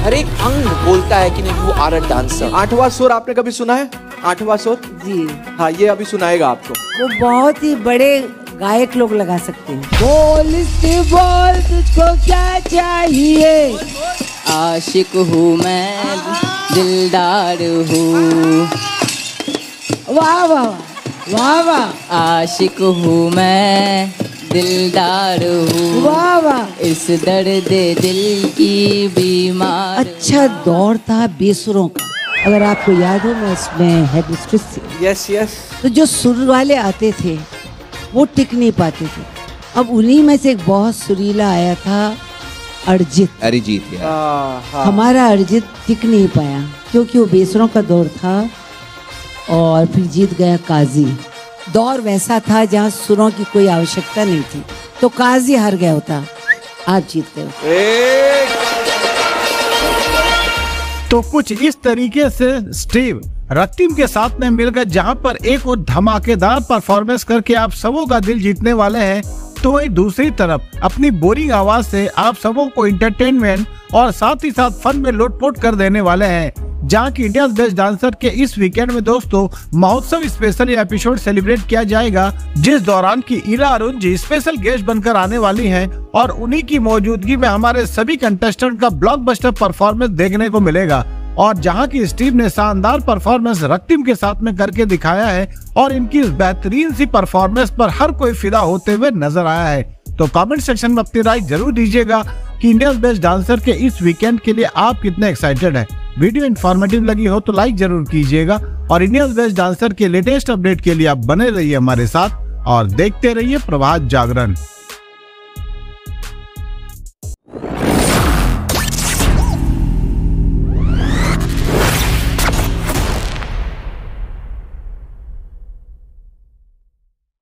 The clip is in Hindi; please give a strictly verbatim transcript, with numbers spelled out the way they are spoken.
हर एक अंग बोलता है कि नहीं यू आर अ डांसर। आठवां सुर आपने कभी सुना है? आठवां सुर जी हाँ, ये अभी सुनाएगा आपको। वो बहुत ही बड़े गायक लोग लगा सकते हैं। बोल से बोल तुझको क्या चाहिए, आशिक हूँ मैं दिलदार हूँ, वाह वाह वाह वाह। आशिक हूँ मैं दिलदार हूँ, वाह वाह। इस दर्द दिल की बीमार। अच्छा दौर था बेसुरों का, अगर आपको याद हो मैं इसमें हेड मिस्ट्रेस थी। Yes yes. तो जो सुर वाले आते थे वो टिक नहीं पाते थे। अब उन्हीं में से एक बहुत सुरीला आया था अरिजीत। अरिजीत यार। हाँ, हाँ। हमारा अरिजीत टिक नहीं पाया क्योंकि वो बेसुरों का दौर था और फिर जीत गया काजी। दौर वैसा था जहाँ सुरों की कोई आवश्यकता नहीं थी, तो काजी हार गया होता, आप जीत गए। एक तो कुछ इस तरीके से स्टीव रतिम के साथ में मिलकर जहां पर एक और धमाकेदार परफॉर्मेंस करके आप सबों का दिल जीतने वाले हैं, तो वही दूसरी तरफ अपनी बोरिंग आवाज से आप सबों को इंटरटेनमेंट और साथ ही साथ फन में लोटपोट कर देने वाले हैं। जहां की इंडिया बेस्ट डांसर के इस वीकेंड में दोस्तों महोत्सव स्पेशल एपिसोड सेलिब्रेट किया जाएगा, जिस दौरान की इरा अरुण जी स्पेशल गेस्ट बनकर आने वाली हैं और उन्हीं की मौजूदगी में हमारे सभी कंटेस्टेंट का ब्लॉकबस्टर परफॉर्मेंस देखने को मिलेगा। और जहां की स्टीव ने शानदार परफॉर्मेंस रतिम के साथ में करके दिखाया है और इनकी इस बेहतरीन सी परफॉर्मेंस पर हर कोई फिदा होते हुए नजर आया है। तो कमेंट सेक्शन में अपनी राय जरूर दीजिएगा कि इंडिया बेस्ट डांसर के इस वीकेंड के लिए आप कितने एक्साइटेड हैं। वीडियो इन्फॉर्मेटिव लगी हो तो लाइक जरूर कीजिएगा और इंडिया बेस्ट डांसर के लेटेस्ट अपडेट के लिए आप बने रहिए हमारे साथ और देखते रहिए प्रभात जागरण।